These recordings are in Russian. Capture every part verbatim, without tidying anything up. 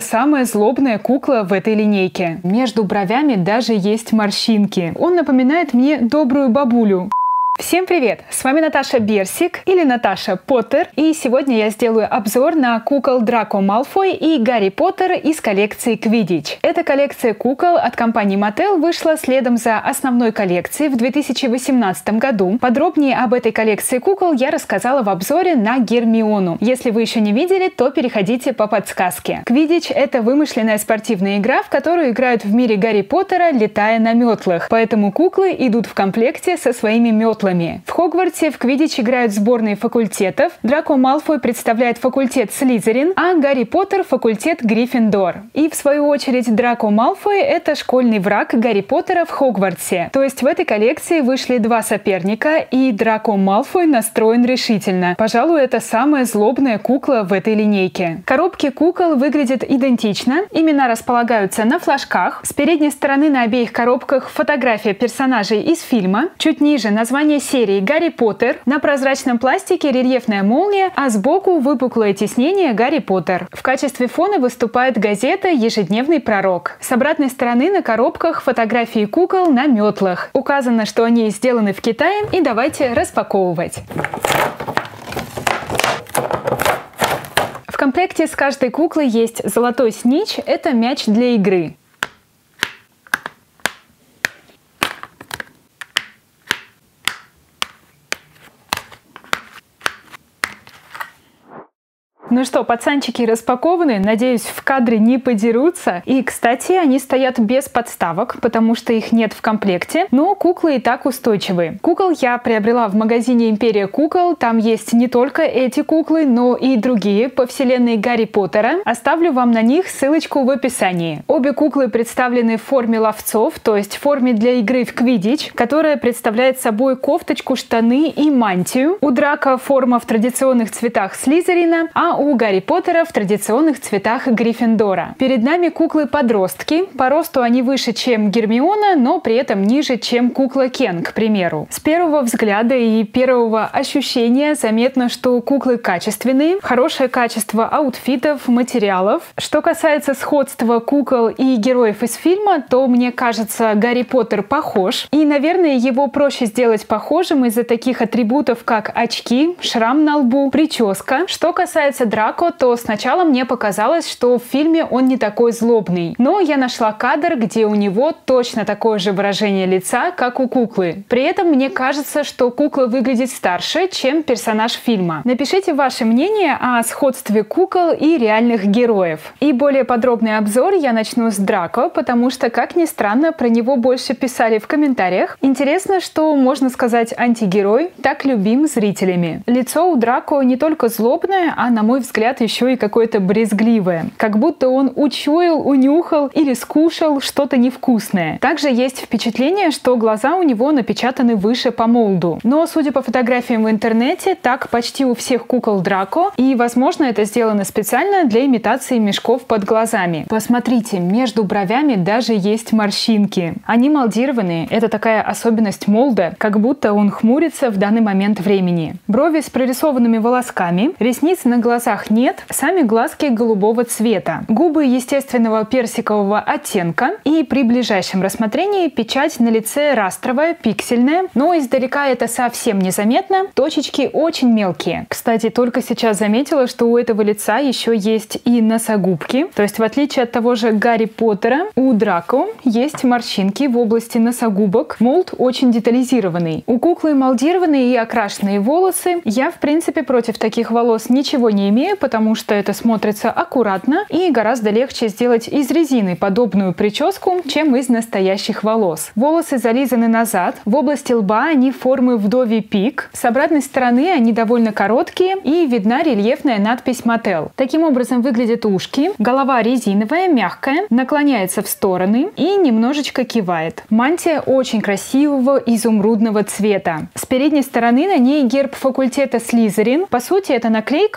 самая злобная кукла в этой линейке. Между бровями даже есть морщинки. Он напоминает мне добрую бабулю. Всем привет! С вами Наташа Берсик или Наташа Поттер, и сегодня я сделаю обзор на кукол Драко Малфой и Гарри Поттер из коллекции Quidditch. Эта коллекция кукол от компании Mattel вышла следом за основной коллекцией в две тысячи восемнадцатом году. Подробнее об этой коллекции кукол я рассказала в обзоре на Гермиону. Если вы еще не видели, то переходите по подсказке. Quidditch — это вымышленная спортивная игра, в которую играют в мире Гарри Поттера, летая на метлах. Поэтому куклы идут в комплекте со своими метлами. В Хогвартсе в Quidditch играют сборные факультетов. Драко Малфой представляет факультет Слизерин, а Гарри Поттер — факультет Гриффиндор. И в свою очередь Драко Малфой — это школьный враг Гарри Поттера в Хогвартсе. То есть в этой коллекции вышли два соперника, и Драко Малфой настроен решительно. Пожалуй, это самая злобная кукла в этой линейке. Коробки кукол выглядят идентично. Имена располагаются на флажках. С передней стороны на обеих коробках фотография персонажей из фильма. Чуть ниже название серии «Гарри Поттер», на прозрачном пластике рельефная молния, а сбоку выпуклое тиснение «Гарри Поттер». В качестве фона выступает газета «Ежедневный пророк». С обратной стороны на коробках фотографии кукол на метлах. Указано, что они сделаны в Китае, и давайте распаковывать. В комплекте с каждой куклой есть золотой снитч, это мяч для игры. Ну что, пацанчики распакованы, надеюсь, в кадре не подерутся. И, кстати, они стоят без подставок, потому что их нет в комплекте, но куклы и так устойчивые. Кукол я приобрела в магазине Империя Кукол, там есть не только эти куклы, но и другие по вселенной Гарри Поттера. Оставлю вам на них ссылочку в описании. Обе куклы представлены в форме ловцов, то есть в форме для игры в Quidditch, которая представляет собой кофточку, штаны и мантию. У Драко форма в традиционных цветах Слизерина, а у Гарри Поттера в традиционных цветах Гриффиндора. Перед нами куклы-подростки. По росту они выше, чем Гермиона, но при этом ниже, чем кукла Кен, к примеру. С первого взгляда и первого ощущения заметно, что куклы качественные, хорошее качество аутфитов, материалов. Что касается сходства кукол и героев из фильма, то, мне кажется, Гарри Поттер похож. И, наверное, его проще сделать похожим из-за таких атрибутов, как очки, шрам на лбу, прическа. Что касается Драко, то сначала мне показалось, что в фильме он не такой злобный. Но я нашла кадр, где у него точно такое же выражение лица, как у куклы. При этом мне кажется, что кукла выглядит старше, чем персонаж фильма. Напишите ваше мнение о сходстве кукол и реальных героев. И более подробный обзор я начну с Драко, потому что, как ни странно, про него больше писали в комментариях. Интересно, что, можно сказать, антигерой так любим зрителями. Лицо у Драко не только злобное, а, на мой взгляд, еще и какое-то брезгливое. Как будто он учуял, унюхал или скушал что-то невкусное. Также есть впечатление, что глаза у него напечатаны выше по молду. Но, судя по фотографиям в интернете, так почти у всех кукол Драко, и, возможно, это сделано специально для имитации мешков под глазами. Посмотрите, между бровями даже есть морщинки. Они молдированные, это такая особенность молда, как будто он хмурится в данный момент времени. Брови с прорисованными волосками, ресниц на глазах нет, сами глазки голубого цвета, губы естественного персикового оттенка, и при ближайшем рассмотрении печать на лице растровая, пиксельная, но издалека это совсем незаметно, точечки очень мелкие. Кстати, только сейчас заметила, что у этого лица еще есть и носогубки, то есть в отличие от того же Гарри Поттера, у Драко есть морщинки в области носогубок, молд очень детализированный. У куклы молдированные и окрашенные волосы, я в принципе против таких волос ничего не имею, потому что это смотрится аккуратно и гораздо легче сделать из резины подобную прическу, чем из настоящих волос. Волосы зализаны назад, в области лба они формы вдовий пик, с обратной стороны они довольно короткие и видна рельефная надпись Mattel. Таким образом выглядят ушки, голова резиновая, мягкая, наклоняется в стороны и немножечко кивает. Мантия очень красивого изумрудного цвета. С передней стороны на ней герб факультета Слизерин. По сути, это наклейка, но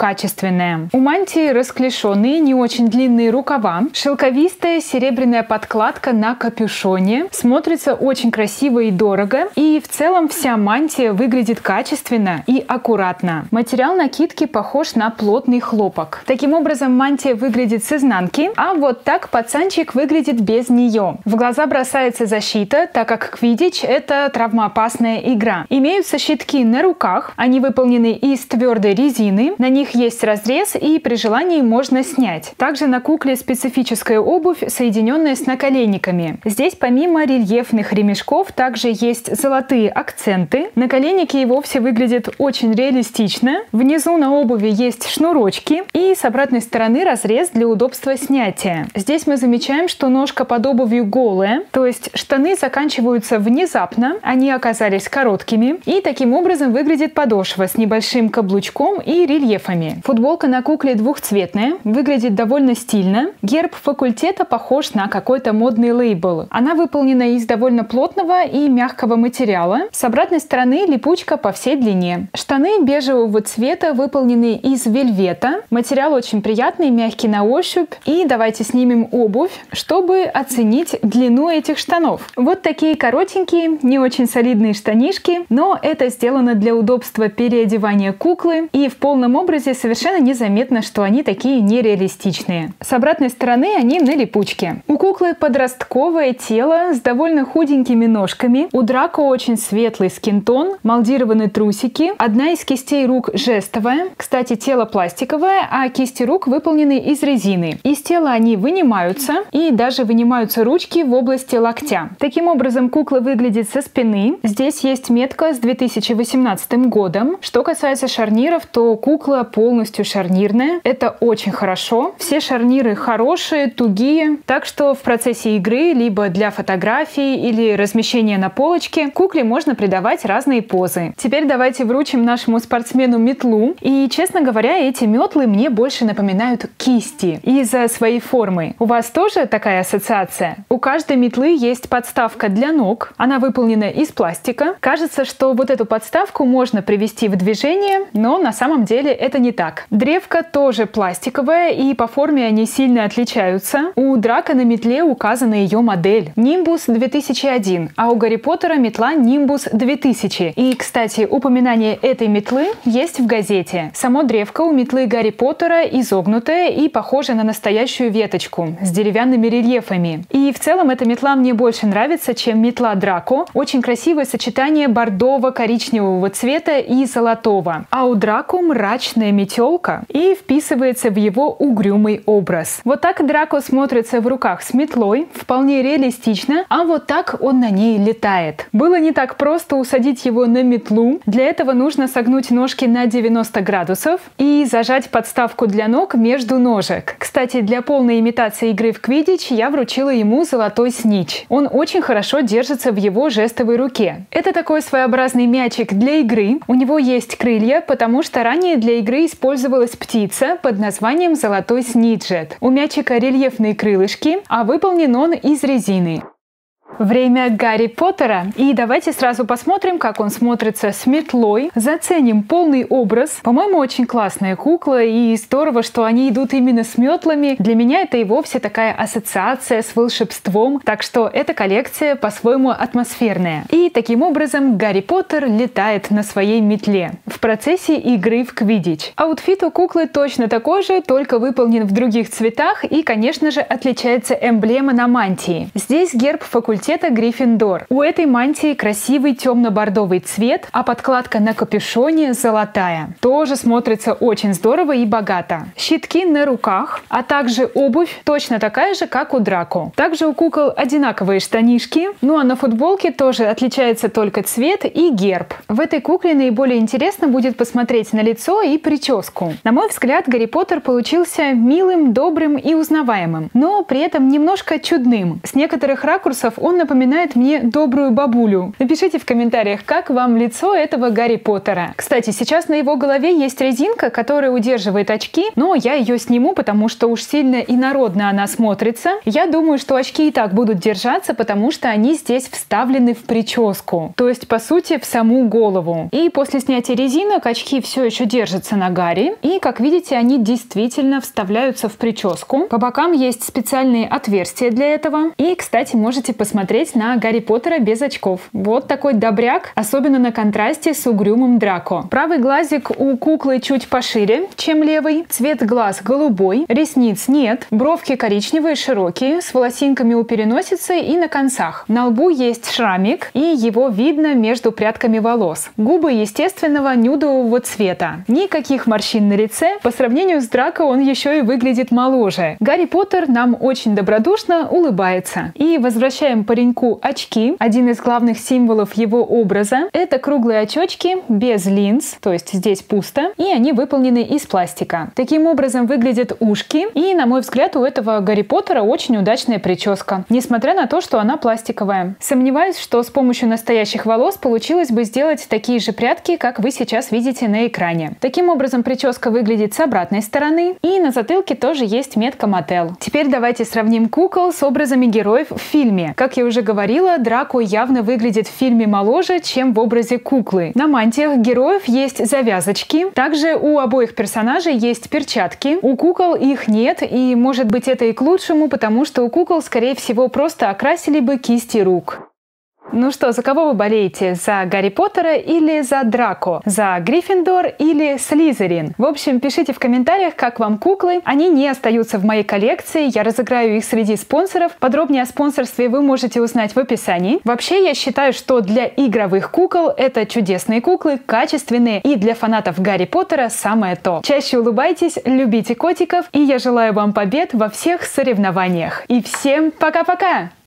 качественная. У мантии расклешенные, не очень длинные рукава, шелковистая серебряная подкладка на капюшоне, смотрится очень красиво и дорого, и в целом вся мантия выглядит качественно и аккуратно. Материал накидки похож на плотный хлопок. Таким образом, мантия выглядит с изнанки, а вот так пацанчик выглядит без нее. В глаза бросается защита, так как квиддич — это травмоопасная игра. Имеются щитки на руках, они выполнены из твердой резины, на них есть разрез и при желании можно снять. Также на кукле специфическая обувь, соединенная с наколенниками. Здесь помимо рельефных ремешков также есть золотые акценты. Наколенники и вовсе выглядят очень реалистично. Внизу на обуви есть шнурочки и с обратной стороны разрез для удобства снятия. Здесь мы замечаем, что ножка под обувью голая, то есть штаны заканчиваются внезапно, они оказались короткими, и таким образом выглядит подошва с небольшим каблучком и рельефами. Футболка на кукле двухцветная, выглядит довольно стильно. Герб факультета похож на какой-то модный лейбл. Она выполнена из довольно плотного и мягкого материала. С обратной стороны липучка по всей длине. Штаны бежевого цвета выполнены из вельвета. Материал очень приятный, мягкий на ощупь. И давайте снимем обувь, чтобы оценить длину этих штанов. Вот такие коротенькие, не очень солидные штанишки, но это сделано для удобства переодевания куклы, и в полном образе совершенно незаметно, что они такие нереалистичные. С обратной стороны они на липучке. У куклы подростковое тело с довольно худенькими ножками. У Драко очень светлый скинтон, молдированные трусики. Одна из кистей рук жестовая. Кстати, тело пластиковое, а кисти рук выполнены из резины. Из тела они вынимаются, и даже вынимаются ручки в области локтя. Таким образом, кукла выглядит со спины. Здесь есть метка с две тысячи восемнадцатым годом. Что касается шарниров, то кукла полностью шарнирная. Это очень хорошо. Все шарниры хорошие, тугие. Так что в процессе игры, либо для фотографий или размещения на полочке, кукле можно придавать разные позы. Теперь давайте вручим нашему спортсмену метлу. И, честно говоря, эти метлы мне больше напоминают кисти из-за своей формы. У вас тоже такая ассоциация? У каждой метлы есть подставка для ног. Она выполнена из пластика. Кажется, что вот эту подставку можно привести в движение, но на самом деле это не так. Древко тоже пластиковое, и по форме они сильно отличаются. У Драко на метле указана ее модель Nimbus две тысячи один, а у Гарри Поттера метла Nimbus две тысячи. И, кстати, упоминание этой метлы есть в газете. Само древко у метлы Гарри Поттера изогнутое и похоже на настоящую веточку с деревянными рельефами. И в целом эта метла мне больше нравится, чем метла Драко. Очень красивое сочетание бордово-коричневого цвета и золотого. А у Драко мрачная метелка и вписывается в его угрюмый образ. Вот так Драко смотрится в руках с метлой, вполне реалистично, а вот так он на ней летает. Было не так просто усадить его на метлу. Для этого нужно согнуть ножки на девяносто градусов и зажать подставку для ног между ножек. Кстати, для полной имитации игры в квиддич я вручила ему золотой снич. Он очень хорошо держится в его жестовой руке. Это такой своеобразный мячик для игры. У него есть крылья, потому что ранее для игры использовалась птица под названием золотой сниджет. У мячика рельефные крылышки, а выполнен он из резины. Время Гарри Поттера. И давайте сразу посмотрим, как он смотрится с метлой. Заценим полный образ. По-моему, очень классная кукла, и здорово, что они идут именно с метлами. Для меня это и вовсе такая ассоциация с волшебством, так что эта коллекция по-своему атмосферная. И таким образом Гарри Поттер летает на своей метле в процессе игры в квиддич. Аутфит у куклы точно такой же, только выполнен в других цветах, и, конечно же, отличается эмблема на мантии. Здесь герб факультета Гриффиндор. У этой мантии красивый темно-бордовый цвет, а подкладка на капюшоне золотая. Тоже смотрится очень здорово и богато. Щитки на руках, а также обувь точно такая же, как у Драко. Также у кукол одинаковые штанишки, ну а на футболке тоже отличается только цвет и герб. В этой кукле наиболее интересно будет посмотреть на лицо и прическу. На мой взгляд, Гарри Поттер получился милым, добрым и узнаваемым, но при этом немножко чудным. С некоторых ракурсов он он напоминает мне добрую бабулю. Напишите в комментариях, как вам лицо этого Гарри Поттера. Кстати, сейчас на его голове есть резинка, которая удерживает очки, но я ее сниму, потому что уж сильно инородно она смотрится. Я думаю, что очки и так будут держаться, потому что они здесь вставлены в прическу, то есть, по сути, в саму голову. И после снятия резинок очки все еще держатся на Гарри, и, как видите, они действительно вставляются в прическу. По бокам есть специальные отверстия для этого. И, кстати, можете посмотреть на Гарри Поттера без очков. Вот такой добряк, особенно на контрасте с угрюмым Драко. Правый глазик у куклы чуть пошире, чем левый. Цвет глаз голубой, ресниц нет, бровки коричневые, широкие, с волосинками у переносицы и на концах. На лбу есть шрамик, и его видно между прядками волос. Губы естественного нюдового цвета. Никаких морщин на лице. По сравнению с Драко он еще и выглядит моложе. Гарри Поттер нам очень добродушно улыбается. И возвращаем пареньку очки. Один из главных символов его образа. Это круглые очечки без линз, то есть здесь пусто, и они выполнены из пластика. Таким образом выглядят ушки, и, на мой взгляд, у этого Гарри Поттера очень удачная прическа, несмотря на то, что она пластиковая. Сомневаюсь, что с помощью настоящих волос получилось бы сделать такие же прядки, как вы сейчас видите на экране. Таким образом, прическа выглядит с обратной стороны, и на затылке тоже есть метка Mattel. Теперь давайте сравним кукол с образами героев в фильме. Как я уже говорила, Драко явно выглядит в фильме моложе, чем в образе куклы. На мантиях героев есть завязочки. Также у обоих персонажей есть перчатки. У кукол их нет, и может быть это и к лучшему, потому что у кукол, скорее всего, просто окрасили бы кисти рук. Ну что, за кого вы болеете? За Гарри Поттера или за Драко? За Гриффиндор или Слизерин? В общем, пишите в комментариях, как вам куклы. Они не остаются в моей коллекции, я разыграю их среди спонсоров. Подробнее о спонсорстве вы можете узнать в описании. Вообще, я считаю, что для игровых кукол это чудесные куклы, качественные, и для фанатов Гарри Поттера самое то. Чаще улыбайтесь, любите котиков, и я желаю вам побед во всех соревнованиях. И всем пока-пока!